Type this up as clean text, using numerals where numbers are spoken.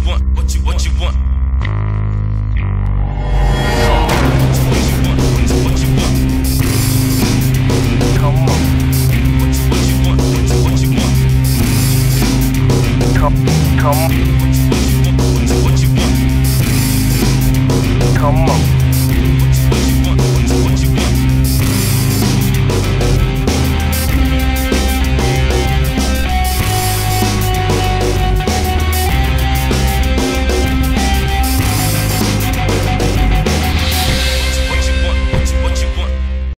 want, what you want. Come on. What you want, what you want. Come. What you want, what you want. Come on.